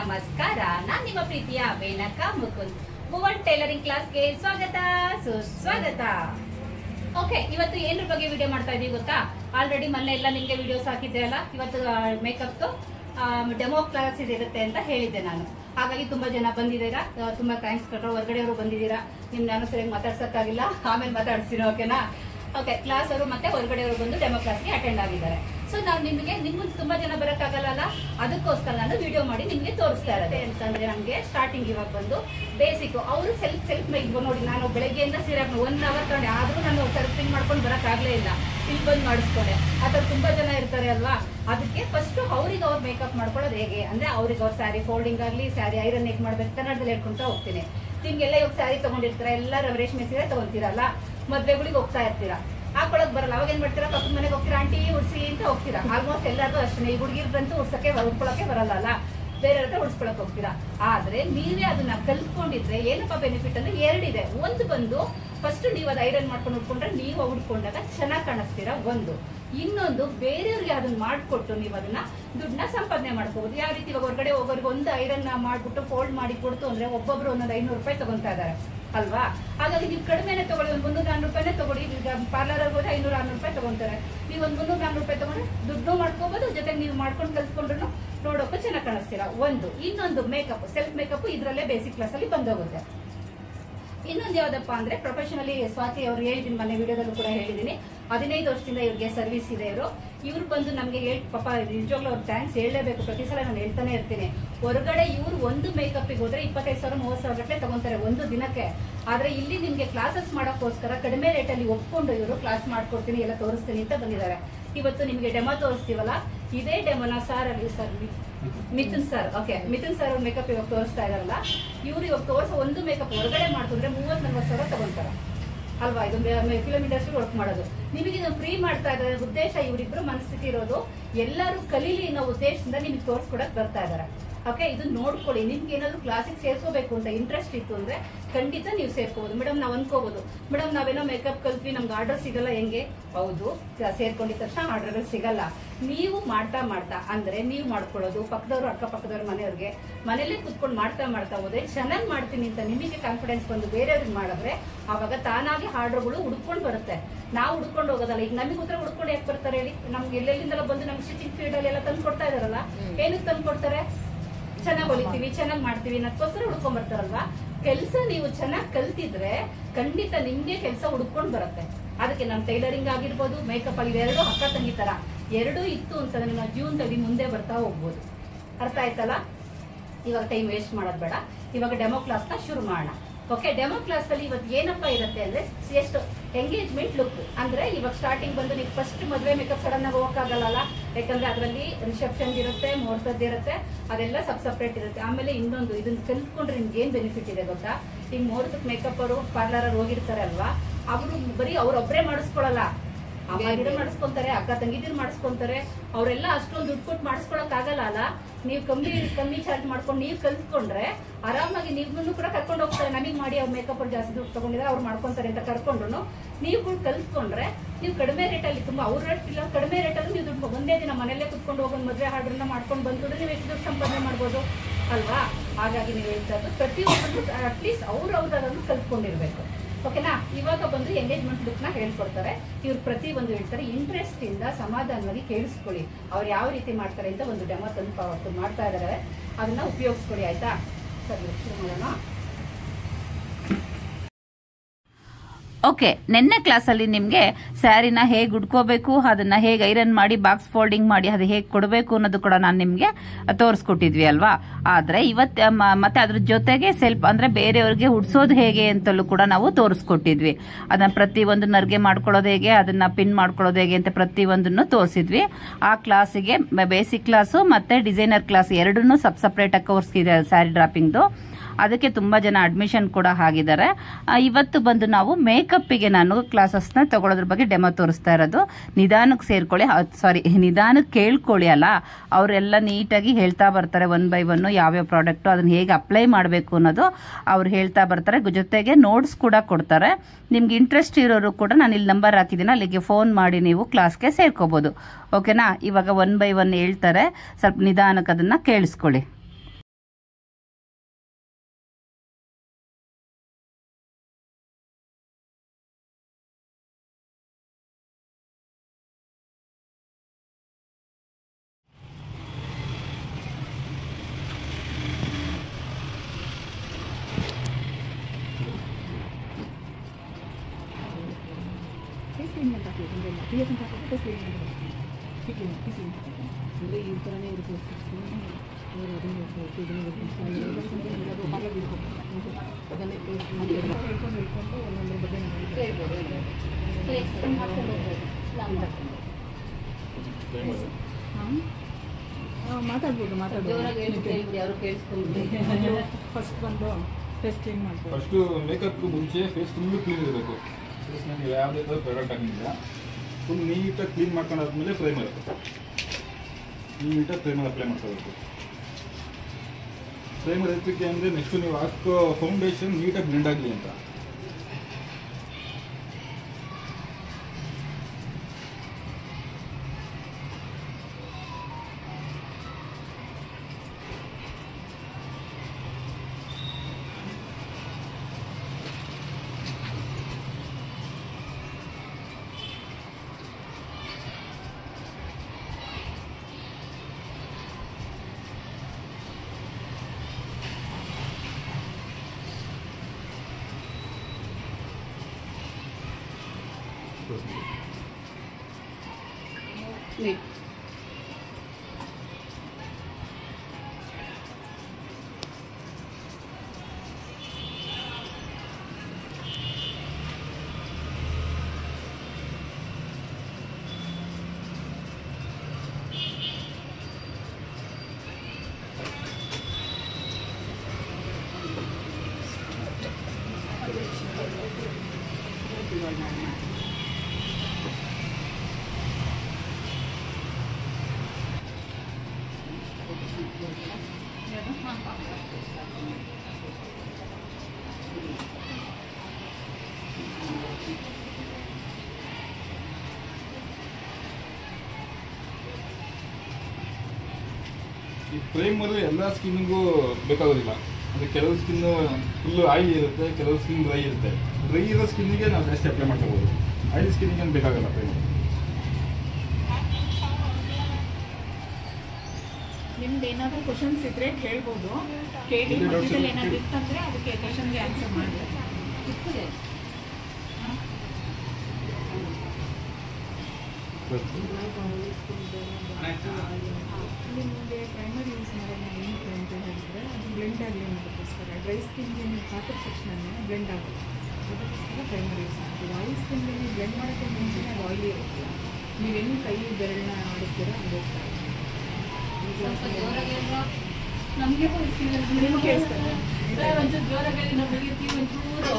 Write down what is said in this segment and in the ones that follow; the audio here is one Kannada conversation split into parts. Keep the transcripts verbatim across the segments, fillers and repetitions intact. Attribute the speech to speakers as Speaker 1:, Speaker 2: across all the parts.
Speaker 1: ನಮಸ್ಕಾರ. ನಾನು ನಿಮ್ಮ ಪ್ರೀತಿಯ ವೇಣಕ ಮುಕುಂದ್. ಭುವನ್ ಟೈಲರಿಂಗ್ ಕ್ಲಾಸ್ಗೆ ಸ್ವಾಗತ ಸುಸ್ವಾಗತ. ಓಕೆ, ಇವತ್ತು ಏನ್ರ ಬಗ್ಗೆ ವಿಡಿಯೋ ಮಾಡ್ತಾ ಇದೀವಿ ಗೊತ್ತಾ? ಆಲ್ರೆಡಿ ಮೊನ್ನೆ ಎಲ್ಲ ನಿಮ್ಗೆ ವಿಡಿಯೋಸ್ ಹಾಕಿದ್ದೆ ಅಲ್ಲ. ಇವತ್ತು ಮೇಕಪ್ ಡೆಮೋ ಕ್ಲಾಸ್ ಇರುತ್ತೆ ಅಂತ ಹೇಳಿದ್ದೆ ನಾನು. ಹಾಗಾಗಿ ತುಂಬಾ ಜನ ಬಂದಿದ್ದೀರಾ, ತುಂಬಾ ಥ್ಯಾಂಕ್ಸ್ ಕೊಟ್ಟರು. ಹೊರಗಡೆಯವರು ಬಂದಿದ್ದೀರಾ, ನಿಮ್ ನಾನು ಸರಿಯಾಗಿ ಮಾತಾಡ್ಸಕ್ಕಾಗಿಲ್ಲ, ಆಮೇಲೆ ಮಾತಾಡ್ತೀನಿ. ಓಕೆನಾ? ಓಕೆ, ಕ್ಲಾಸ್ ಅವರು ಮತ್ತೆ ಹೊರಗಡೆಯವರು ಬಂದು ಡೆಮೋ ಕ್ಲಾಸ್ಗೆ ಅಟೆಂಡ್ ಆಗಿದ್ದಾರೆ. ಸೊ ನಾವು ನಿಮಗೆ ನಿಮ್ಗೆ ತುಂಬಾ ಜನ ಬರಕ್ಕಾಗಲ್ಲ, ಅದಕ್ಕೋಸ್ಕರ ನಾನು ವಿಡಿಯೋ ಮಾಡಿ ನಿಮ್ಗೆ ತೋರಿಸ್ತಾ ಇರೋದೆ. ಅಂತಂದ್ರೆ ನಮ್ಗೆ ಸ್ಟಾರ್ಟಿಂಗ್ ಇವಾಗ ಬಂದು ಬೇಸಿಕ್ ಅವರು ಸೆಲ್ಫ್ ಸೆಲ್ಫ್ ಮೇಕ್ ನೋಡಿ. ನಾನು ಬೆಳಗ್ಗೆಯಿಂದ ಸೀರೆ ಒನ್ ಅವರ್ ತಗೊಂಡೆ, ಆದ್ರೂ ನಾನು ಸರ್ಫಿಂಗ್ ಮಾಡ್ಕೊಂಡು ಬರಕ್ಕಾಗ್ಲೇ ಇಲ್ಲ. ಇಲ್ಲಿ ಬಂದು ಮಾಡಿಸ್ಕೊಂಡೆ. ಆ ಥರ ತುಂಬಾ ಜನ ಇರ್ತಾರೆ ಅಲ್ವಾ? ಅದಕ್ಕೆ ಫಸ್ಟ್ ಅವ್ರಿಗೆ ಅವ್ರು ಮೇಕಪ್ ಮಾಡ್ಕೊಳ್ಳೋದು ಹೇಗೆ ಅಂದ್ರೆ, ಅವ್ರಿಗೆ ಅವ್ರ ಸ್ಯಾರಿ ಫೋಲ್ಡಿಂಗ್ ಆಗಲಿ, ಸ್ಯಾರಿ ಐರನ್ ಹೇಗೆ ಮಾಡ್ಬೇಕು ಕನ್ನಡದಲ್ಲಿ ಹೇಳ್ಕೊಂತ ಹೋಗ್ತೀನಿ. ನಿಮ್ಗೆಲ್ಲ ಇವಾಗ ಸ್ಯಾರಿ ತಗೊಂಡಿರ್ತೀರಾ, ಎಲ್ಲ ರೇಷ್ಮೆ ಸೀರೆ ತಗೊಂತೀರಲ್ಲ, ಮದ್ವೆಗಳಿಗೆ ಹೋಗ್ತಾ ಇರ್ತೀರಾ, ಹಾಕೊಳಕ್ ಬರಲ್ಲ. ಅವಾಗ ಏನ್ ಮಾಡ್ತೀರಾ? ಪಕ್ಕದ ಮನೆಗೆ ಹೋಗ್ತೀರಾ, ಆಂಟಿ ಉಡ್ಸಿ ಅಂತ ಹೋಗ್ತೀರಾ. ಆಲ್ಮೋಸ್ಟ್ ಎಲ್ಲರಿಗೂ ಅಷ್ಟೇ. ಈ ಹುಡುಗಿರ್ಗಂತೂ ಉಡ್ಸಕ್ಕೆ ಉಡ್ಕೊಳಕ್ಕೆ ಬರಲ್ಲ ಅಲ್ಲ, ಬೇರೆ ಹತ್ರ ಉಡ್ಸ್ಕೊಳಕ್ ಹೋಗ್ತೀರಾ. ಆದ್ರೆ ನೀವೇ ಅದನ್ನ ಕಲ್ತ್ಕೊಂಡಿದ್ರೆ ಏನಪ್ಪಾ ಬೆನಿಫಿಟ್ ಅಂದ್ರೆ ಎರಡಿದೆ. ಒಂದು ಬಂದು ಫಸ್ಟ್ ನೀವು ಅದು ಐರನ್ ಮಾಡ್ಕೊಂಡು ಉಟ್ಕೊಂಡ್ರೆ ನೀವು ಉಟ್ಕೊಂಡಾಗ ಚೆನ್ನಾಗಿ ಕಾಣಿಸ್ತೀರಾ ಒಂದು. ಇನ್ನೊಂದು ಬೇರೆಯವ್ರಿಗೆ ಅದನ್ನ ಮಾಡ್ಕೊಟ್ಟು ನೀವು ಅದನ್ನ ದುಡ್ಡನ್ನ ಸಂಪಾದನೆ ಮಾಡ್ಕೋಬಹುದು. ಯಾವ ರೀತಿ? ಇವಾಗ ಹೊರಗಡೆ ಹೋಗೋರಿಗೆ ಒಂದು ಐರನ್ ಮಾಡ್ಬಿಟ್ಟು ಫೋಲ್ಡ್ ಮಾಡಿ ಕೊಡ್ತು ಅಂದ್ರೆ ಒಬ್ಬೊಬ್ರು ಒಂದೊಂದು ಐನೂರು ರೂಪಾಯಿ ತಗೊಂತಾ ಇದಾರೆ ಅಲ್ವಾ? ಹಾಗಾಗಿ ನೀವು ಕಡಿಮೆನೆ ತಗೊಳ್ಳಿ, ಒಂದು ಮುನ್ನೂರ ನಾನ್ನೂರು ರೂಪಾಯಿನೇ ತಗೊಳ್ಳಿ. ಈಗ ಪಾರ್ಲರ್ ಹೋದ್ರೆ ಐನೂರ ಆರ್ನೂರು ರೂಪಾಯಿ ತಗೊಂತಾರೆ. ನೀವು ಒಂದು ಮುನ್ನೂರ ನಾನ್ನೂರು ರೂಪಾಯಿ ತಗೊಂಡ್ರೆ ದುಡ್ಡು ಮಾಡ್ಕೋಬಹುದು, ಜೊತೆಗೆ ನೀವು ಮಾಡ್ಕೊಂಡು ಕಲ್ತ್ಕೊಂಡ್ರು ನೋಡೋಕೆ ಚೆನ್ನಾಗಿ ಕಾಣಿಸ್ತೀರಾ ಒಂದು. ಇನ್ನೊಂದು ಮೇಕಪ್, ಸೆಲ್ಫ್ ಮೇಕಪ್ ಇದ್ರಲ್ಲೇ ಬೇಸಿಕ್ ಕ್ಲಾಸ್ ಅಲ್ಲಿ ಬಂದೋಗುತ್ತೆ. ಇನ್ನೊಂದು ಯಾವ್ದಪ್ಪ ಅಂದ್ರೆ ಪ್ರೊಫೆಷನಲಿ, ಸ್ವಾತಿ ಅವ್ರು ಹೇಳಿದೀನಿ ಮನೆ ವಿಡಿಯೋದಲ್ಲೂ ಕೂಡ ಹೇಳಿದೀನಿ, ಹದಿನೈದು ವರ್ಷದಿಂದ ಇವ್ರಿಗೆ ಸರ್ವಿಸ್ ಇದೆ. ಇವರು ಇವ್ರು ಬಂದು ನಮ್ಗೆ ಹೇಳಿ ಪಾಪ ನಿಜವಾಗ್ಲೂ ಅವ್ರು ಥ್ಯಾಂಕ್ಸ್ ಹೇಳಲೇಬೇಕು. ಪ್ರತಿ ಸಲ ನಾನು ಹೇಳ್ತಾನೆ ಇರ್ತೀನಿ. ಹೊರಗಡೆ ಇವ್ರು ಒಂದು ಮೇಕಪ್ಗೆ ಹೋದ್ರೆ ಇಪ್ಪತ್ತೈದು ಸಾವಿರ ಮೂವತ್ತು ಸಾವಿರ ಗಟ್ಟಲೆ ತಗೊಂತಾರೆ ಒಂದು ದಿನಕ್ಕೆ. ಆದ್ರೆ ಇಲ್ಲಿ ನಿಮ್ಗೆ ಕ್ಲಾಸಸ್ ಮಾಡೋಕ್ಕೋಸ್ಕರ ಕಡಿಮೆ ರೇಟಲ್ಲಿ ಒಪ್ಕೊಂಡು ಇವರು ಕ್ಲಾಸ್ ಮಾಡ್ಕೊಡ್ತೀನಿ, ಎಲ್ಲ ತೋರಿಸ್ತೀನಿ ಅಂತ ಬಂದಿದ್ದಾರೆ. ಇವತ್ತು ನಿಮ್ಗೆ ಡೆಮೋ ತೋರಿಸ್ತೀವಲ್ಲ, ಇದೇ ಡೆಮೋನ ಸಾರ್ ಅಲ್ಲಿ sir Mithun sir, okay Mithun sir makeup ಇವಾಗ ತೋರಿಸ್ತಾ ಇದಾರಲ್ಲ, ಇವ್ರು ಇವಾಗ ತೋರಿಸೋ ಒಂದು ಮೇಕಪ್ ಹೊರಗಡೆ ಮಾಡ್ಕೊಂಡ್ರೆ ಮೂವತ್ ನಲ್ವತ್ತು ಸಾವಿರ ತಗೊಂತಾರ ಅಲ್ವಾ? ಇದು ಫಿಲಂ ಇಂಡಸ್ಟ್ರಿ ವರ್ಕ್ ಮಾಡೋದು. ನಿಮಗೆ ಇದನ್ನು ಫ್ರೀ ಮಾಡ್ತಾ ಇದ್ದಾರೆ. ಉದ್ದೇಶ ಇವರಿಬ್ರು ಮನಸ್ಥಿತಿ ಇರೋದು ಎಲ್ಲರೂ ಕಲೀಲಿ ಅನ್ನೋ ಉದ್ದೇಶದಿಂದ ನಿಮಗೆ ತೋರಿಸ್ಕೊಡಕ್ ಬರ್ತಾ ಇದಾರೆ. ಓಕೆ, ಇದು ನೋಡ್ಕೊಳ್ಳಿ. ನಿಮ್ಗೆ ಏನಾದ್ರು ಕ್ಲಾಸಿಗೆ ಸೇರ್ಕೋಬೇಕು ಅಂತ ಇಂಟ್ರೆಸ್ಟ್ ಇತ್ತು ಅಂದ್ರೆ ಖಂಡಿತ ನೀವು ಸೇರ್ಕೋಬಹುದು. ಮೇಡಮ್ ನಾವ್ ಅನ್ಕೋಬಹುದು, ಮೇಡಮ್ ನಾವೇನೋ ಮೇಕಪ್ ಕಲ್ತ್ವಿ, ನಮ್ಗೆ ಆರ್ಡರ್ ಸಿಗಲ್ಲ ಹೆಂಗೆ? ಹೌದು, ಸೇರ್ಕೊಂಡಿದ ತಕ್ಷಣ ಆರ್ಡರ್ಗಳು ಸಿಗಲ್ಲ. ನೀವು ಮಾಡ್ತಾ ಮಾಡ್ತಾ ಅಂದ್ರೆ ನೀವು ಮಾಡ್ಕೊಳ್ಳೋದು, ಪಕ್ಕದವ್ರು ಅಕ್ಕಪಕ್ಕದವ್ರ ಮನೆಯವ್ರಿಗೆ ಮನೇಲಿ ಕುತ್ಕೊಂಡು ಮಾಡ್ತಾ ಮಾಡ್ತಾ ಹೋದ್ರೆ ಚೆನ್ನಾಗಿ ಮಾಡ್ತೀನಿ ಅಂತ ನಿಮಗೆ ಕಾನ್ಫಿಡೆನ್ಸ್ ಬಂದು ಬೇರೆಯವ್ರಿಗೆ ಮಾಡಿದ್ರೆ ಅವಾಗ ತಾನಾಗಿ ಆರ್ಡರ್ಗಳು ಹುಡ್ಕೊಂಡು ಬರುತ್ತೆ. ನಾವು ಹುಡ್ಕೊಂಡು ಹೋಗೋದಲ್ಲ. ಈಗ ನಮಗೆ ಉತ್ತರ ಹುಡ್ಕೊಂಡು ಯಾಕೆ ಬರ್ತಾರೆ ಹೇಳಿ? ನಮ್ಗೆ ಎಲ್ಲೆಲ್ಲಿಂದಲ್ಲ ಬಂದು ನಮ್ಗೆ ಸ್ಟಿಚಿಂಗ್ ಫೀಲ್ಡ್ ಅಲ್ಲಿ ಎಲ್ಲ ತಂದು ಕೊಡ್ತಾ ಇದಾರಲ್ಲ, ಏನಕ್ಕೆ ತಂದು ಕೊಡ್ತಾರೆ? ಚೆನ್ನಾಗಿ ಹೊಲಿತೀವಿ, ಚೆನ್ನಾಗಿ ಮಾಡ್ತೀವಿ ಅನ್ನೋದಕ್ಕೋಸ್ಕರ ಹುಡ್ಕೊಂಡ್ ಬರ್ತಾರಲ್ವಾ? ಕೆಲಸ ನೀವು ಚೆನ್ನಾಗಿ ಕಲ್ತಿದ್ರೆ ಖಂಡಿತ ನಿಮ್ಗೆ ಕೆಲಸ ಹುಡ್ಕೊಂಡ್ ಬರುತ್ತೆ. ಅದಕ್ಕೆ ನಮ್ ಟೈಲರಿಂಗ್ ಆಗಿರ್ಬೋದು, ಮೇಕಪ್ ಆಗಿದೆ, ಎರಡು ಅಕ್ಕ ತಂಗಿ ತರ ಎರಡೂ ಇತ್ತು ಅಂತಂದ್ರೆ ನಾವು ಜೀವನದಲ್ಲಿ ಮುಂದೆ ಬರ್ತಾ ಹೋಗ್ಬೋದು. ಅರ್ಥ ಆಯ್ತಲ್ಲ? ಇವಾಗ ಟೈಮ್ ವೇಸ್ಟ್ ಮಾಡೋದ್ ಬೇಡ. ಇವಾಗ ಡೆಮೋ ಕ್ಲಾಸ್ ನ ಶುರು ಮಾಡೋಣ. ಓಕೆ, ಡೆಮೋ ಕ್ಲಾಸ್ ಅಲ್ಲಿ ಇವತ್ತು ಏನಪ್ಪಾ ಇರುತ್ತೆ ಅಂದ್ರೆ, ಎಷ್ಟು ಎಂಗೇಜ್ಮೆಂಟ್ ಲುಕ್ ಅಂದ್ರೆ, ಇವಾಗ ಸ್ಟಾರ್ಟಿಂಗ್ ಬಂದು ನೀವು ಫಸ್ಟ್ ಮದುವೆ ಮೇಕಪ್ ಸಡನ್ ಆಗಿ ಹೋಗಕ್ಕಾಗಲ್ಲ. ಯಾಕಂದ್ರೆ ಅದರಲ್ಲಿ ರಿಸೆಪ್ಷನ್ ಇರುತ್ತೆ, ಮುಹೂರ್ತದ್ದು ಇರುತ್ತೆ, ಅದೆಲ್ಲ ಸಬ್ ಸಪ್ರೇಟ್ ಇರುತ್ತೆ. ಆಮೇಲೆ ಇನ್ನೊಂದು ಇದನ್ನ ಕಲ್ತ್ಕೊಂಡ್ರೆ ನಿಮ್ಗೆ ಏನ್ ಬೆನಿಫಿಟ್ ಇದೆ ಗೊತ್ತಾ? ಈಗ ಮುಹೂರ್ತಕ್ಕೆ ಮೇಕಪ್ ಅವರು ಪಾರ್ಲರ್ ಅವ್ರು ಹೋಗಿರ್ತಾರೆ ಅಲ್ವಾ, ಅವರು ಬರೀ ಅವ್ರೊಬ್ರೇ ಮಾಡಿಸ್ಕೊಳಲ್ಲ, ಅಮ್ಮಾಗಿರೋ ಮಾಡಿಸ್ಕೊಂತಾರೆ, ಅಕ್ಕ ತಂಗಿದಿರು ಮಾಡಿಸ್ಕೊಂತಾರೆ. ಅವರೆಲ್ಲ ಅಷ್ಟೊಂದು ದುಡ್ಡು ಕೊಟ್ಟು ಮಾಡಿಸ್ಕೊಳಕ್ ಆಗಲ್ಲ ಅಲ್ಲ. ನೀವು ಕಮ್ಮಿ ಕಮ್ಮಿ ಚಾರ್ಜ್ ಮಾಡ್ಕೊಂಡು ನೀವು ಕಲ್ತ್ಕೊಂಡ್ರೆ ಆರಾಮಾಗಿ ನಿಮ್ಮನ್ನು ಕೂಡ ಕರ್ಕೊಂಡು ಹೋಗ್ತಾರೆ. ನಮಗೆ ಮಾಡಿ ಅವ್ರು ಮೇಕಪ್ ಅವ್ರು ಜಾಸ್ತಿ ದುಡ್ಡು ತಗೊಂಡಿದ್ರೆ ಅವ್ರು ಮಾಡ್ಕೊಂತಾರೆ ಅಂತ ಕರ್ಕೊಂಡ್ರು ನೀವು ಕಲ್ತ್ಕೊಂಡ್ರೆ ನೀವು ಕಡಿಮೆ ರೇಟಲ್ಲಿ, ತುಂಬಾ ಅವ್ರ ರೇಟ್ ಇಲ್ಲ, ಕಡಿಮೆ ರೇಟಲ್ಲಿ ನೀವು ದುಡ್ಡು ಒಂದೇ ದಿನ ಮನೆಯಲ್ಲೇ ಕುತ್ಕೊಂಡು ಹೋಗೋದು, ಮದುವೆ ಆರ್ಡ್ರನ್ನ ಮಾಡ್ಕೊಂಡು ಬಂದ್ರೆ ನೀವು ಎಷ್ಟು ದುಡ್ಡು ಸಂಪಾದನೆ ಮಾಡ್ಬೋದು ಅಲ್ವಾ? ಹಾಗಾಗಿ ನೀವು ಹೇಳ್ತಾ ಇದ್ದು ಪ್ರತಿಯೊಬ್ಬರು ಅಟ್ಲೀಸ್ಟ್ ಅವ್ರು ಅವ್ರದನ್ನು ಕಲ್ತ್ಕೊಂಡಿರ್ಬೇಕು. ಓಕೆನಾ? ಇವಾಗ ಬಂದು ಎಂಗೇಜ್ಮೆಂಟ್ ಲುಕ್ ನ ಹೇಳ್ಕೊಡ್ತಾರೆ. ಇವ್ರು ಪ್ರತಿ ಒಂದು ಹೇಳ್ತಾರೆ. ಇಂಟ್ರೆಸ್ಟ್ ಇಂದ ಸಮಾಧಾನವಾಗಿ ಕೇಳಿಸ್ಕೊಳ್ಳಿ. ಅವ್ರು ಯಾವ ರೀತಿ ಮಾಡ್ತಾರೆ ಅಂತ ಒಂದು ಡೆಮೋ ತಂದು ಮಾಡ್ತಾ ಇದಾರೆ, ಅದನ್ನ ಉಪಯೋಗಿಸ್ಕೊಳ್ಳಿ. ಆಯ್ತಾ? ಸರಿ, ಶುರು ಮಾಡೋಣ.
Speaker 2: ಓಕೆ, ನಿನ್ನೆ ಕ್ಲಾಸಲ್ಲಿ ನಿಮಗೆ ಸ್ಯಾರಿನ ಹೇಗೆ ಉಡ್ಕೋಬೇಕು, ಅದನ್ನ ಹೇಗೆ ಐರನ್ ಮಾಡಿ ಬಾಕ್ಸ್ ಫೋಲ್ಡಿಂಗ್ ಮಾಡಿ ಅದು ಹೇಗೆ ಕೊಡಬೇಕು ಅನ್ನೋದು ಕೂಡ ನಾನು ನಿಮಗೆ ತೋರಿಸ್ಕೊಟ್ಟಿದ್ವಿ ಅಲ್ವಾ? ಆದ್ರೆ ಇವತ್ತು ಮತ್ತೆ ಅದ್ರ ಜೊತೆಗೆ ಸೆಲ್ಫ್ ಅಂದ್ರೆ ಬೇರೆಯವ್ರಿಗೆ ಉಡ್ಸೋದು ಹೇಗೆ ಅಂತಲೂ ಕೂಡ ನಾವು ತೋರಿಸ್ಕೊಟ್ಟಿದ್ವಿ. ಅದನ್ನ ಪ್ರತಿ ಒಂದು ನರ್ಗೆ ಮಾಡ್ಕೊಳ್ಳೋದು ಹೇಗೆ, ಅದನ್ನ ಪಿನ್ ಮಾಡ್ಕೊಳ್ಳೋದು ಹೇಗೆ ಅಂತ ಪ್ರತಿ ಒಂದನ್ನು ತೋರಿಸಿದ್ವಿ. ಆ ಕ್ಲಾಸಿಗೆ ಬೇಸಿಕ್ ಕ್ಲಾಸು ಮತ್ತೆ ಡಿಸೈನರ್ ಕ್ಲಾಸ್ ಎರಡನ್ನೂ ಸಬ್ ಸಪ್ರೇಟ್ ಆಗಿ ಕೋರ್ಸ್ ಇದೆ ಸ್ಯಾರಿ ಡ್ರಾಪಿಂಗ್ದು. ಅದಕ್ಕೆ ತುಂಬಾ ಜನ ಅಡ್ಮಿಷನ್ ಕೂಡ ಆಗಿದ್ದಾರೆ. ಇವತ್ತು ಬಂದು ನಾವು ಮೇಕಪ್ಗೆ ನಾನು ಕ್ಲಾಸಸ್ ನ ತಗೊಳ್ಳೋದ್ರ ಬಗ್ಗೆ ಡೆಮೋ ತೋರಿಸ್ತಾ ಇರೋದು. ನಿಧಾನಕ್ಕೆ ಸೇರ್ಕೊಳ್ಳಿ, ಸಾರಿ ನಿಧಾನಕ್ಕೆ ಕೇಳ್ಕೊಳ್ಳಿ ಅಲ್ಲ. ಅವರೆಲ್ಲ ನೀಟಾಗಿ ಹೇಳ್ತಾ ಬರ್ತಾರೆ ಒನ್ ಬೈ ಒನ್ ಯಾವ್ಯಾವ ಪ್ರಾಡಕ್ಟ್ ಅದನ್ನ ಹೇಗೆ ಅಪ್ಲೈ ಮಾಡಬೇಕು ಅನ್ನೋದು ಅವ್ರು ಹೇಳ್ತಾ ಬರ್ತಾರೆ. ಜೊತೆಗೆ ನೋಟ್ಸ್ ಕೂಡ ಕೊಡ್ತಾರೆ. ನಿಮ್ಗೆ ಇಂಟ್ರೆಸ್ಟ್ ಇರೋರು ಕೂಡ ನಾನು ಇಲ್ಲಿ ನಂಬರ್ ಹಾಕಿದ್ದೀನಿ, ಅಲ್ಲಿಗೆ ಫೋನ್ ಮಾಡಿ ನೀವು ಕ್ಲಾಸ್ಗೆ ಸೇರ್ಕೋಬಹುದು. ಓಕೆನಾ? ಇವಾಗ ಒನ್ ಬೈ ಒನ್ ಹೇಳ್ತಾರೆ, ಸ್ವಲ್ಪ ನಿಧಾನಕ್ಕೆ ಅದನ್ನ ಕೇಳಿಸ್ಕೊಳ್ಳಿ.
Speaker 3: ಅಂದರೆ ಈ ಥರನೇ ಇರುತ್ತೆ ಅದನ್ನೇ ಹೇಳ್ಕೊಂಡು ಹೇಳ್ಕೊಂಡು ಒಂದೊಂದ್ರ ಬಗ್ಗೆ ಹಾಂ ಮಾತಾಡ್ಬೋದು ಮಾತಾಡ್ಬೋದು
Speaker 1: ಯಾರು ಕೇಳಿಸ್ಕೊಂಡು
Speaker 3: ಫಸ್ಟ್ ಬಂದು ಫೇಸ್ ಕ್ಲೀನ್ ಮಾಡ್ಬೋದು.
Speaker 4: ಫಸ್ಟು ಮೇಕಪ್ಗೂ ಮುಂಚೆ ಫೇಸ್ ಫುಲ್ಲು ಕ್ಲೀನ್ ಇರಬೇಕು. ಫೇಸ್ನ ನೀವು ಯಾವುದೇ ಥರ ಪ್ರಾಡಕ್ಟ್ ಹಾಕಿಲ್ಲ ಫುಲ್ ನೀಟಾಗಿ ಕ್ಲೀನ್ ಮಾಡ್ಕೊಂಡಾದ್ಮೇಲೆ ಪ್ರೈಮರ್ ನೀಟಾಗಿ ಪ್ರೈಮರ್ ಅಪ್ಲೈ ಮಾಡ್ಕೋಬೇಕು. ಪ್ರೈಮರ್ ಎತ್ತಕ್ಕೆ ಅಂದರೆ ನೆಕ್ಸ್ಟು ನೀವು ಹಾಕೋ ಫೌಂಡೇಶನ್ ನೀಟಾಗಿ ಬ್ಲೆಂಡ್ ಆಗಲಿ ಅಂತ.
Speaker 1: Wait.
Speaker 4: ಈ ಪ್ರೈಮರ್ ಎಲ್ಲ ಸ್ಕಿನ್ನಿಗೂ ಬೇಕಾಗೋದಿಲ್ಲ. ಅಂದರೆ ಕೆಲವು ಸ್ಕಿನ್ನು ಫುಲ್ಲು ಆಯಿಲ್ ಇರುತ್ತೆ, ಕೆಲವು ಸ್ಕಿನ್ ಡ್ರೈ ಇರುತ್ತೆ. ಡ್ರೈ ಇರೋ ಸ್ಕಿನ್ನಿಗೆ ನಾವು ಜಾಸ್ತಿ ಅಪ್ಲೈ ಮಾಡ್ಕೋಬೋದು. ಆಯಿಲ್ ಸ್ಕಿನ್ನಿಗೆ ಏನು ಬೇಕಾಗಲ್ಲ ಪ್ರೈಮರ್.
Speaker 3: ನಿಮ್ದು ಏನಾದರೂ ಕ್ವಶನ್ಸ್ ಇದ್ರೆ ಕೇಳ್ಬೋದು, ಕೇಳಿ ಮಧ್ಯದಲ್ಲಿ ಏನಾದರೂ ಇತ್ತಂದರೆ ಅದಕ್ಕೆ ಕ್ವಶನ್ಗೆ ಆನ್ಸರ್ ಮಾಡಿ. ನಿಮಗೆ ಪ್ರೈಮರ್ ಯೂಸ್ ಮಾಡೋಣ ಏನಕ್ಕೆ ಅಂತ ಹೇಳಿದ್ರೆ ಅದು ಬ್ಲೆಂಡ್ ಆಗಲಿ ಅನ್ನೋದಕ್ಕೋಸ್ಕರ. ಡ್ರೈ ಸ್ಕಿನ್ಗೆ ನೀವು ಹಾಕಿದ ತಕ್ಷಣ ಬ್ಲೆಂಡ್ ಆಗೋಲ್ಲ, ಅದಕ್ಕೋಸ್ಕರ ಪ್ರೈಮರ್ ಯೂಸ್ ಮಾಡ್ತೀವಿ. ಆಯಿಲ್ ಸ್ಕಿನ್ಗೆ ನೀವು ಬ್ಲೆಂಡ್ ಮಾಡೋಕ್ಕೆ ಮುಂಚೆನೇ ಅದು ಆಯಿಲಿ ಇರುತ್ತೆ. ನೀವೇನು ಕೈ ಬೆರಳನ್ನ ಆಡಿಸ್ತೀರ ಅದು
Speaker 1: ನಮಗೆ
Speaker 3: ನಿಮ್ಗೆ ಕೇಳಿಸ್ತದೆ.
Speaker 1: ಒಂಚೂರು ಜೋರಾಗಿ ನಮಗೆ ಒಂಚೂರು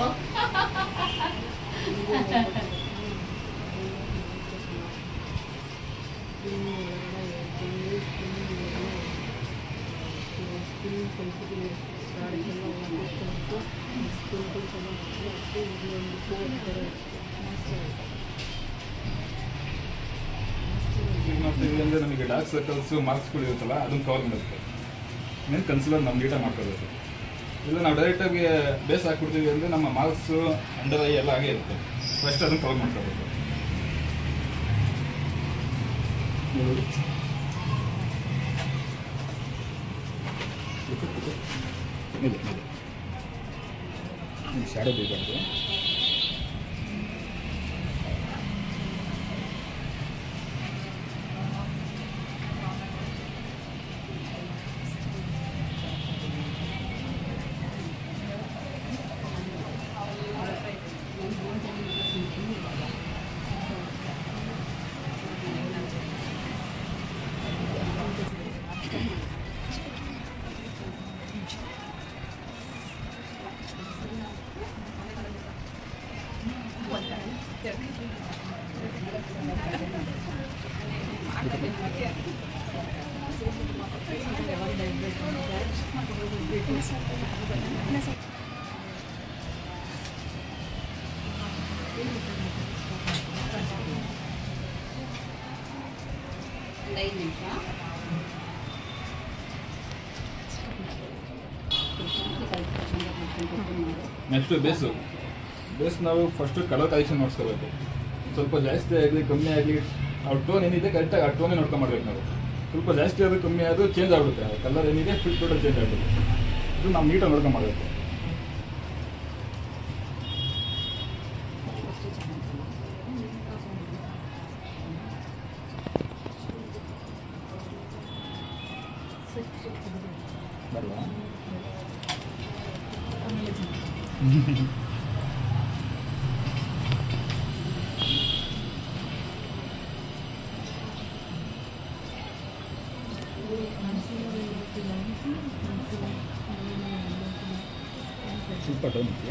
Speaker 4: ಈಗ ಮಾಡ್ತೀವಿ ಅಂದರೆ ನಮಗೆ ಡಾರ್ಕ್ ಸರ್ಕಲ್ಸು ಮಾರ್ಕ್ಸ್ಗಳು ಇರುತ್ತಲ್ಲ ಅದನ್ನು ಕವರ್ ಮಾಡುತ್ತೆ. ಇನ್ನೇನು ಕನ್ಸಿಲರ್ ನಮ್ಮ ನೀಟಾಗಿ ಮಾಡ್ಕೋಬೇಕು. ಇಲ್ಲ ನಾವು ಡೈರೆಕ್ಟಾಗಿ ಬೇಸ್ ಹಾಕ್ಬಿಡ್ತೀವಿ ಅಂದರೆ ನಮ್ಮ ಮಾರ್ಕ್ಸು ಅಂಡರ್ ಐ ಎಲ್ಲ ಹಾಗೆ ಇರುತ್ತೆ. ಫಸ್ಟ್ ಅದನ್ನು ಕವರ್ ಮಾಡ್ಕೋಬೇಕು. ಶಾಡೋ ಬೇಕಾಗುತ್ತೆ.
Speaker 1: ಐದು ನಿಮಿಷ
Speaker 4: ನೆಕ್ಸ್ಟು ಬೇಸು ಬೇಸ್ ನಾವು ಫಸ್ಟು ಕಲರ್ ಕಲೆಕ್ಷನ್ ಮಾಡಿಸ್ಕೋಬೇಕು. ಸ್ವಲ್ಪ ಜಾಸ್ತಿ ಆಗಲಿ ಕಮ್ಮಿ ಆಗಲಿ ಅವ್ರ ಟೋನ್ ಏನಿದೆ ಕರೆಕ್ಟಾಗಿ ಆ ಟೋನೇ ನೋಡ್ಕೊಂಡು ಮಾಡ್ಬೇಕು ನಾವು. ಸ್ವಲ್ಪ ಜಾಸ್ತಿ ಆದರೂ ಕಮ್ಮಿ ಆದರೂ ಚೇಂಜ್ ಆಗುತ್ತೆ. ಕಲರ್ ಏನಿದೆ ಫುಲ್ ಟೋಟಲ್ ಚೇಂಜ್ ಆಗುತ್ತೆ. ಇದು ನಾವು ನೀಟಾಗಿ ನೋಡ್ಕೊಂಡು ಮಾಡಬೇಕು. ಬರವಾ
Speaker 3: ಆಮೇಲೆ ಚೆನ್ನಾಗಿ
Speaker 4: ಸ್ವಲ್ಪ ಟೈಮ್ ಇದೆಯಾ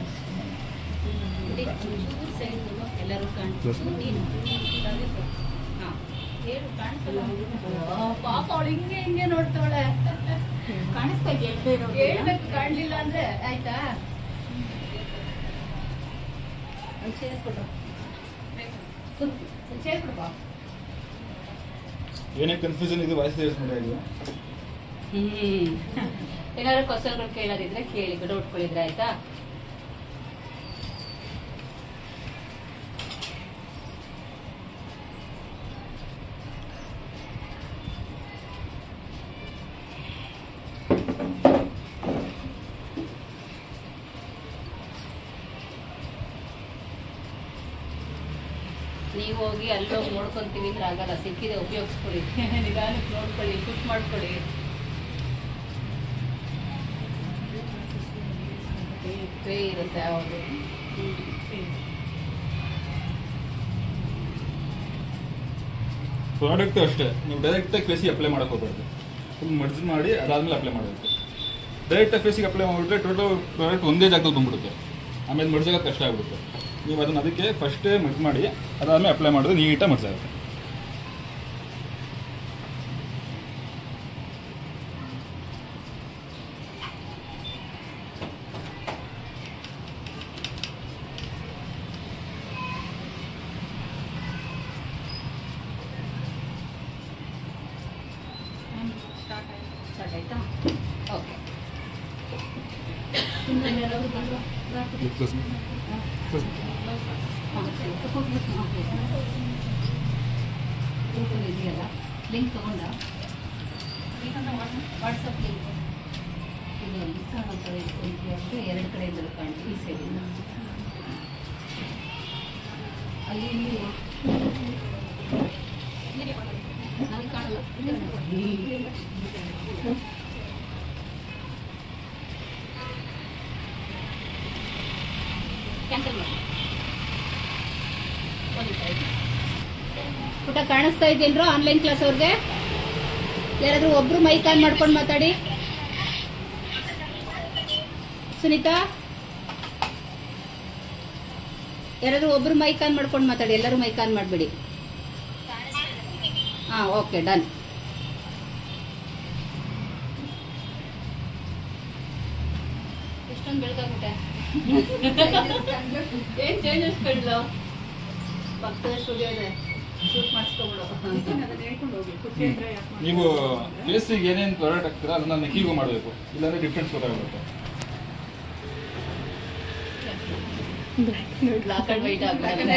Speaker 1: ಎಲ್ಲರೂ ಕಾಣಿಸ್ತು ನೀನು ಹಾ ಹೇಳು ಕಾಣಿಸಲ್ಲ ಪಾಪ ಅವಳು ಹಿಂಗೆ ಹಿಂಗೆ ನೋಡ್ತಾವಳೆ ಕಾಣಿಸ್ತಾ ಇದೆಯಾ ಹೇಳ್ಬೇಕು ಕಾಣಲಿಲ್ಲ ಅಂದ್ರೆ ಆಯ್ತಾ ಸೇರ್ಕೊಡು ಸೇರ್ಕೊಡು
Speaker 4: ಏನೇ ಕನ್ಫ್ಯೂಷನ್ ಇದು ವಾಯ್ಸ್ ಸೇರಿಸ್ ಮಾಡಿ
Speaker 1: ಹ್ಮ್ ಏನಾದ್ರು ಕ್ವಶನ್ಗಳು ಕೇಳೋದಿದ್ರೆ ಕೇಳಿ ಡೌಟ್ ಗಳಿದ್ರೆ ಆಯ್ತಾ ನೀವು ಹೋಗಿ ಅಲ್ಲೋಗಿ ನೋಡ್ಕೊಂತೀವಿ ಅಂದ್ರೆ ಆಗಲ್ಲ. ಸಿಕ್ಕಿದೆ ಉಪಯೋಗಿಸ್ಕೊಳ್ಳಿ, ನಿಧಾನಕ್ಕೆ ನೋಡ್ಕೊಳ್ಳಿ, ಶೂಟ್ ಮಾಡ್ಕೊಳ್ಳಿ. ಟ್ರೇ ಇರುತ್ತೆ ಯಾವುದು
Speaker 4: ಪ್ರಾಡಕ್ಟ್ ಅಷ್ಟೇ, ನೀವು ಡೈರೆಕ್ಟಾಗಿ ಫೇಸಿಗೆ ಅಪ್ಲೈ ಮಾಡಕ್ಕೆ ಹೋಗ್ಬಾರ್ದು. ಫುಲ್ ಮರ್ಜ್ ಮಾಡಿ ಅದಾದ್ಮೇಲೆ ಅಪ್ಲೈ ಮಾಡಬೇಕು. ಡೈರೆಕ್ಟಾಗಿ ಫೇಸಿಗೆ ಅಪ್ಲೈ ಮಾಡಿಬಿಟ್ರೆ ಟೋಟಲ್ ಪ್ರಾಡಕ್ಟ್ ಒಂದೇ ಜಾಗದಲ್ಲಿ ಬಂದ್ಬಿಡುತ್ತೆ, ಆಮೇಲೆ ಮರ್ಜ್ ಆಗೋದು ಕಷ್ಟ ಆಗ್ಬಿಡುತ್ತೆ. ನೀವು ಅದನ್ನು ಅದಕ್ಕೆ ಫಸ್ಟೇ ಮರ್ಜ್ ಮಾಡಿ ಅದಾದ್ಮೇಲೆ ಅಪ್ಲೈ ಮಾಡಿದ್ರೆ ನೀಟಾಗಿ ಮರ್ಜ್ ಆಗುತ್ತೆ.
Speaker 1: ಸ್ಟಾರ್ಟ್ ಆಯ್ತಾ? ಓಕೆ. ಇದೆಯಲ್ಲ ಲಿಂಕ್ ತಗೊಂಡ ವಾಟ್ಸಪ್ ಲಿಂಕ್ ಇದು ಇನ್ಸ್ಟಾಗ್ರಾಮ್ ಎರಡು ಕಡೆಯಿಂದ ಕಾಣ್ತೀವಿ. ಈ ಸೈಡಿಂದ ಅಲ್ಲಿ ನನಗೆ ಕಾಣಲ್ಲ. ಕ್ಯಾನ್ಸಲ್ ಮಾಡಿ. ಪುಟ ಕಾಣಿಸ್ತಾ ಇದ್ದೇನ್ರು ಆನ್ಲೈನ್ ಕ್ಲಾಸ್ ಅವ್ರಿಗೆ? ಯಾರಾದ್ರೂ ಒಬ್ರು ಮೈಕ್ ಆನ್ ಮಾಡ್ಕೊಂಡು ಮಾತಾಡಿ. ಸುನೀತಾ, ಯಾರಾದ್ರೂ ಒಬ್ರು ಮೈಕ್ ಆನ್ ಮಾಡ್ಕೊಂಡು ಮಾತಾಡಿ. ಎಲ್ಲರೂ ಮೈಕ್ ಆನ್ ಮಾಡಬೇಡಿ. ಹಾ, ಓಕೆ, ಡನ್. ಎಷ್ಟೊಂದು ಬೆಳಗಾಗ್ಬಿಟ್ಟೆ. ಏನ್ ಚೇಂಜಸ್ ಕಂಡ್ಲು? ಪಕ್ಕದ ಸ್ಟುಡಿಯೋ ಇದೆ, ಶೂಟ್ ಮಾಡಿಸ್ಕೊಬಿಡು.
Speaker 4: ನೀವು ಫೇಸಿಗೆ ಏನೇನು ಪ್ರಾಡಕ್ಟ್ ಹಾಕ್ತೀರಾ ಅದನ್ನ ನೆಕ್ಕಿಗೂ ಮಾಡಬೇಕು, ಇಲ್ಲಾಂದ್ರೆ ಡಿಫ್ರೆನ್ಸ್ ಗೊತ್ತಾಗುತ್ತೆ.
Speaker 1: ಬ್ಲಾಕ್ ಅಂಡ್ ವೈಟ್ ಆಗ್ತದೆ.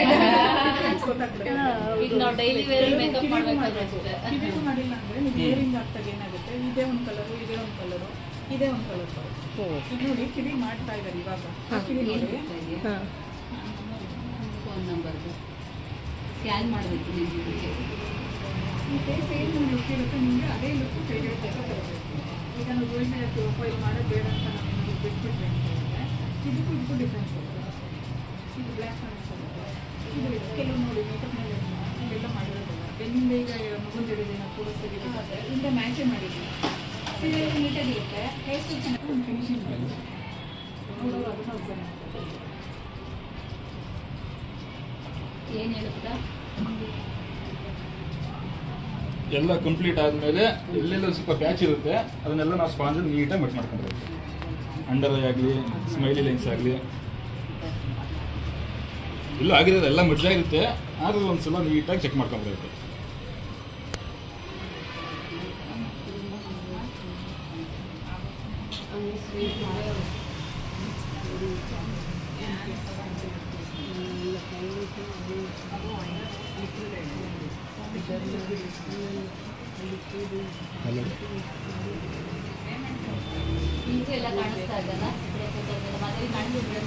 Speaker 1: ಈಗ ನಾವು ಡೈಲಿ ವೇರ್ ಮೇಕಪ್ ಮಾಡ್ಬೇಕಾದ್ರೆ
Speaker 3: ಕಿವಿಗೂ ಮಾಡಿಲ್ಲ ಅಂದ್ರೆ ನೀವು ಇಯರಿಂಗ್ ಹಾಕ್ದಾಗ ಏನಾಗುತ್ತೆ, ಇದೇ ಒಂದು ಕಲರು, ಇದೇ ಒಂದು ಕಲರು, ಇದೇ ಒಂದು ಕಲರ್ ಬರುತ್ತೆ. ಈಗ ನೋಡಿ ಕಿವಿ ಮಾಡ್ತಾ ಇದ್ದಾರೆ ಇವಾಗ. ಕಿವಿ ನೋಡಿ
Speaker 1: ಫೋನ್ ನಂಬರ್ದು ಸ್ಕ್ಯಾನ್ ಮಾಡಬೇಕು. ನಿಮಗೆ
Speaker 3: ಈ ಫೇಸ್ ಏನು ಲುಕ್ ಇರುತ್ತೆ ನಿಮಗೆ ಅದೇ ಲುಕ್ ಫೇವ್ರೇಟ್ ಅಂತ ಬರಬೇಕು. ಈಗ ನಾವು ಗೋಲ್ಡ್ ಪ್ರೊಫೈಲ್ ಮಾಡೋದು ಬೇಡ ಅಂತ ನಾವು ಏನಾದ್ರು ಬಿಟ್ಬಿಟ್ರೆ ಅಂತ ಹೇಳಿದ್ರೆ ಇದಕ್ಕೂ ಇದಕ್ಕೂ ಡಿಫ್ರೆನ್ಸ್ ಬರುತ್ತೆ. ಇದು ಬ್ಲ್ಯಾಕ್ ಕಾಣಿಸ್ತಾ ಇದು ಕೆಲವು ನೋಡಿ ಮೇಕಪ್ ಮೇಲೆ ಇವೆಲ್ಲ ಮಾಡಿರೋದಿಲ್ಲ. ಬೆನ್ನಿಂದ ಈಗ ಮಗುನ ಜಡಿದಿನ ಕೂಡ ಸರಿಯಾಗುತ್ತೆ, ಇಂದ ಮ್ಯಾಚೇ ಮಾಡಿದ್ದೀವಿ. ಸೀರಿಯಲ್ ನೀಟಾಗಿರುತ್ತೆ, ಹೇರ್ ಸ್ಟೈಲ್ ಚೆನ್ನಾಗಿ ಒಂದು ಫಿನಿಶಿಂಗ್ ಮಾಡಿದೆ. ನೋಡೋರು ಅದನ್ನ ಒಬ್ಬರು
Speaker 1: ಏನು ಹೇಳುತ್ತಾ?
Speaker 4: ಎಲ್ಲ ಕಂಪ್ಲೀಟ್ ಆದಮೇಲೆ ಎಲ್ಲೆಲ್ಲ ಸ್ವಲ್ಪ ಪ್ಯಾಚ್ ಇರುತ್ತೆ ಅದನ್ನೆಲ್ಲ ನಾವು ಸ್ಪಾಂಜ್ ನೀಟಾಗಿ ಮಟ್ ಮಾಡ್ಕೊಂಡಿರ್ಬೇಕು. ಅಂಡರ್ ಐ ಆಗಲಿ, ಸ್ಮೈಲಿ ಲೈನ್ಸ್ ಆಗಲಿ, ಎಲ್ಲ ಆಗಿರೋದು ಎಲ್ಲ ಮರ್ಜ್ ಆಗಿರುತ್ತೆ. ಆದರೂ ಒಂದ್ಸಲ ನೀಟಾಗಿ ಚೆಕ್ ಮಾಡ್ಕೊಂಡ್ಬರ್ಬೇಕು.
Speaker 1: ಈಗ ಎಲ್ಲ ಕಾಣಿಸ್ತಾ ಇದೆಯಲ್ಲ, ಮದುವೆ ಕಾಣಿಸ್ತಿದ್ರೆ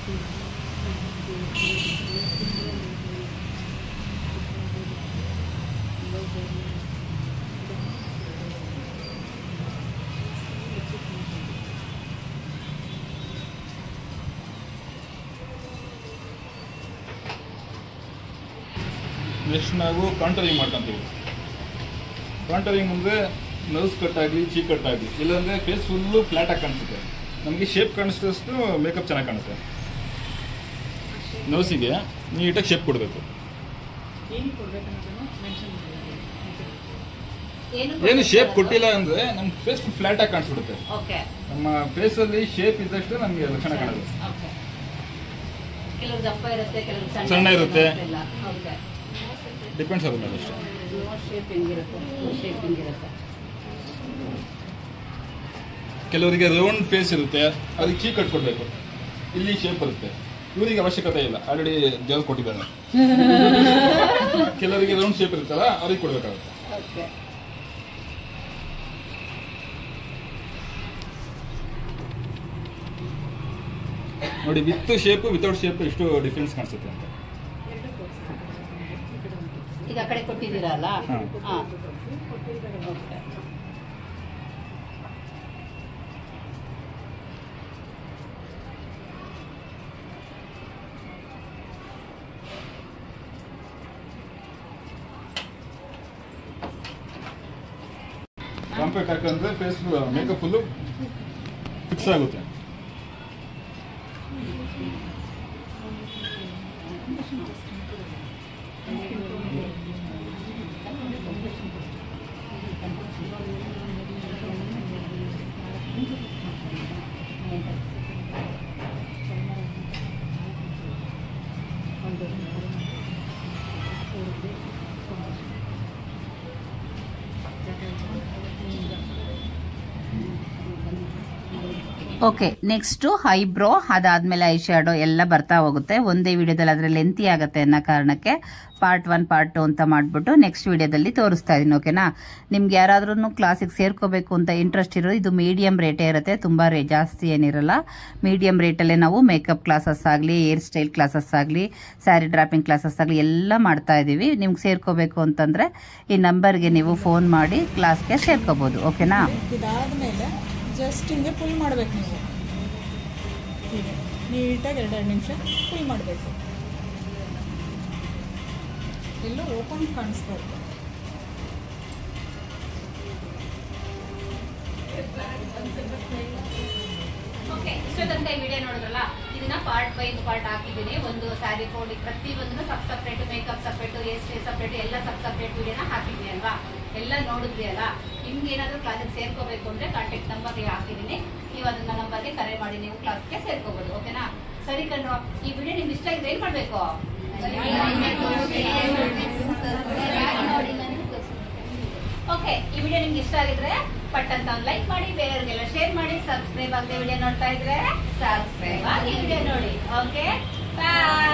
Speaker 4: ನೆಕ್ಸ್ಟ್ ನಾವು ಕಾಂಟರಿಂಗ್ ಮಾಡ್ಕೊಂತೀವಿ. ಕಾಂಟರಿಂಗ್ ಅಂದರೆ ನರ್ವ್ಸ್ ಕಟ್ ಆಗಲಿ ಚೀಕ್ ಕಟ್ ಆಗಲಿ, ಇಲ್ಲಾಂದರೆ ಫೇಸ್ ಫುಲ್ಲು ಫ್ಲ್ಯಾಟಾಗಿ ಕಾಣಿಸುತ್ತೆ. ನಮಗೆ ಶೇಪ್ ಕಾಣಿಸಿದಷ್ಟು ಮೇಕಪ್ ಚೆನ್ನಾಗಿ ಕಾಣುತ್ತೆ. ನರ್ವ್ಸಿಗೆ ನೀಟಾಗಿ ಶೇಪ್ ಕೊಡಬೇಕು.
Speaker 3: ಏನು ಕೊಡಬೇಕನ್ನೋದನ್ನು ಮೆನ್ಷನ್ ಮಾಡಿದ್ದೀವಿ.
Speaker 4: ಏನು ಶೇಪ್ ಕೊಟ್ಟಿಲ್ಲ ಅಂದರೆ ನಮ್ಮ ಫೇಸ್ ಫ್ಲ್ಯಾಟಾಗಿ ಕಾಣಿಸ್ಬಿಡುತ್ತೆ.
Speaker 1: ಓಕೆ,
Speaker 4: ನಮ್ಮ ಫೇಸಲ್ಲಿ ಶೇಪ್ ಇದ್ದಷ್ಟು ನಮಗೆ ಲಕ್ಷಣ ಕಾಣೋದು.
Speaker 1: ಓಕೆ. ಕೆಲವು ದಪ್ಪ ಇರುತ್ತೆ, ಕೆಲವು
Speaker 4: ಸಣ್ಣ ಇರುತ್ತೆ.
Speaker 1: ಓಕೆ,
Speaker 4: ಡಿಪೆಂಡ್ಸ್ ಅದ್ರ ಮೇಲೆ ಅಷ್ಟೇ.
Speaker 1: ಶೇಪ್ ಹೆಂಗಿರುತ್ತೆ, ಶೇಪ್ ಹೆಂಗಿರುತ್ತೆ.
Speaker 4: ಕೆಲವರಿಗೆ ರೌಂಡ್ ಫೇಸ್ ಇರುತ್ತೆ, ಅದಕ್ಕೆ ಚೀಕ್ ಕಟ್ ಕೊಡಬೇಕು. ಇಲ್ಲಿ ಶೇಪ್ ಬರುತ್ತೆ, ಇವರಿಗೆ ಅವಶ್ಯಕತೆ ಇಲ್ಲ, ಆಲ್ರೆಡಿ ದೇವ್ರು ಕೊಟ್ಟಿದ್ದಾನೆ. ಕೆಲವರಿಗೆ ರೌಂಡ್ ಶೇಪ್ ಇರುತ್ತಲ್ಲ, ಅವ್ರಿಗೆ ಕೊಡಬೇಕಾಗುತ್ತೆ.
Speaker 1: ಓಕೆ,
Speaker 4: ನೋಡಿ, ವಿತ್ ಶೇಪ್ ವಿತೌಟ್ ಶೇಪ್ ಎಷ್ಟು ಡಿಫ್ರೆನ್ಸ್ ಕಾಣಿಸುತ್ತೆ ಅಂತ.
Speaker 1: ಈಗ ಆ ಕಡೆ ಕೊಟ್ಟಿದ್ದೀರಾ ಅಲ್ಲ.
Speaker 4: ಹಾಂ.
Speaker 1: ಹಾಂ, ಓಕೆ.
Speaker 4: ಕಾಂಪ್ಯಾಕ್ಟ್ ಹಾಕಂದ್ರೆ ಫೇಸ್ ಮೇಕಪ್ ಫುಲ್ಲು ಫಿಕ್ಸ್ ಆಗುತ್ತೆ.
Speaker 2: ಓಕೆ, ನೆಕ್ಸ್ಟು ಐಬ್ರೋ, ಅದಾದ್ಮೇಲೆ ಐ ಶ್ಯಾಡೋ ಎಲ್ಲ ಬರ್ತಾ ಹೋಗುತ್ತೆ ಒಂದೇ ವಿಡಿಯೋದಲ್ಲಿ. ಆದರೆ ಲೆಂತಿ ಆಗುತ್ತೆ ಅನ್ನೋ ಕಾರಣಕ್ಕೆ ಪಾರ್ಟ್ ಒನ್ ಪಾರ್ಟ್ ಟು ಅಂತ ಮಾಡಿಬಿಟ್ಟು ನೆಕ್ಸ್ಟ್ ವಿಡಿಯೋದಲ್ಲಿ ತೋರಿಸ್ತಾ ಇದ್ದೀನಿ. ಓಕೆನಾ? ನಿಮ್ಗೆ ಯಾರಾದ್ರೂ ಕ್ಲಾಸಿಗೆ ಸೇರ್ಕೋಬೇಕು ಅಂತ ಇಂಟ್ರೆಸ್ಟ್ ಇರೋದು, ಇದು ಮೀಡಿಯಂ ರೇಟೇ ಇರುತ್ತೆ, ತುಂಬ ರೇ ಜಾಸ್ತಿ ಏನಿರಲ್ಲ. ಮೀಡಿಯಂ ರೇಟಲ್ಲೇ ನಾವು ಮೇಕಪ್ ಕ್ಲಾಸಸ್ ಆಗಲಿ, ಹೇರ್ ಸ್ಟೈಲ್ ಕ್ಲಾಸಸ್ ಆಗಲಿ, ಸ್ಯಾರಿ ಡ್ರಾಪಿಂಗ್ ಕ್ಲಾಸಸ್ ಆಗಲಿ ಎಲ್ಲ ಮಾಡ್ತಾ ಇದ್ದೀವಿ. ನಿಮ್ಗೆ ಸೇರ್ಕೋಬೇಕು ಅಂತಂದರೆ ಈ ನಂಬರ್ಗೆ ನೀವು ಫೋನ್ ಮಾಡಿ ಕ್ಲಾಸ್ಗೆ ಸೇರ್ಕೋಬೋದು. ಓಕೆನಾ?
Speaker 3: ಇದಾದಮೇಲೆ ಜಸ್ಟ್ ಹಿಂಗೆ ಫುಲ್ ಮಾಡಬೇಕು. ನೀವು ಹೀಗೆ ನೀಟಾಗಿ ಎರಡೆರಡು ನಿಮಿಷ ಫುಲ್ ಮಾಡಬೇಕು. ಎಲ್ಲೂ ಓಪನ್ ಕಾಣಿಸ್ತಾ ಇತ್ತು.
Speaker 1: ಓಕೆ, ಇಷ್ಟೋ ತನಕ ಈ ವಿಡಿಯೋ ನೋಡಿದ್ರಲ್ಲ, ಇದನ್ನ ಪಾರ್ಟ್ ಬೈ ಪಾರ್ಟ್ ಹಾಕಿದ್ದೀನಿ. ಒಂದು ಸ್ಯಾರಿ ಫೋಲ್ಡಿಂಗ್ ಪ್ರತಿ ಒಂದು ಸಬ್ separate, makeup separate, hair style separate, ಎಲ್ಲ ಸಬ್ ಸಪ್ರೇಟ್ ವಿಡಿಯೋನ ಹಾಕಿದ್ದೀನಿ ಅಲ್ವಾ? ಎಲ್ಲ ನೋಡಿದ್ರಿ ಅಲ್ಲ? ನಿಮ್ಗೆ ಏನಾದರೂ ಕ್ಲಾಸಿಗೆ ಸೇರ್ಕೋಬೇಕು ಅಂದ್ರೆ ಕಾಂಟ್ಯಾಕ್ಟ್ ನಂಬರ್ಗೆ ಹಾಕಿದ್ದೀನಿ. ನೀವು ಅದನ್ನ ನಂಬರ್ಗೆ ಕರೆ ಮಾಡಿ ನೀವು ಕ್ಲಾಸ್ಗೆ ಸೇರ್ಕೋಬಹುದು. ಓಕೆನಾ? ಸರಿ ಕಣ್ರು, ಈ ವಿಡಿಯೋ ನಿಮ್ಗೆ ಇಷ್ಟ ಆಗಿದೆ ಏನ್ ಮಾಡ್ಬೇಕು? ಓಕೆ, ಈ ವಿಡಿಯೋ ನಿಮ್ಗೆ ಇಷ್ಟ ಆಗಿದ್ರೆ ಪಟ್ ಅಂತ ಒಂದು ಲೈಕ್ ಮಾಡಿ, ಬೇರೆಯವ್ರಿಗೆಲ್ಲ ಶೇರ್ ಮಾಡಿ. ಸಬ್ಸ್ಕ್ರೈಬ್ ಆಗದೆ ವಿಡಿಯೋ ನೋಡ್ತಾ ಇದ್ರೆ ಸಬ್ಸ್ಕ್ರೈಬ್ ಆಗಿ ವಿಡಿಯೋ ನೋಡಿ. ಓಕೆ, ಬಾಯ್.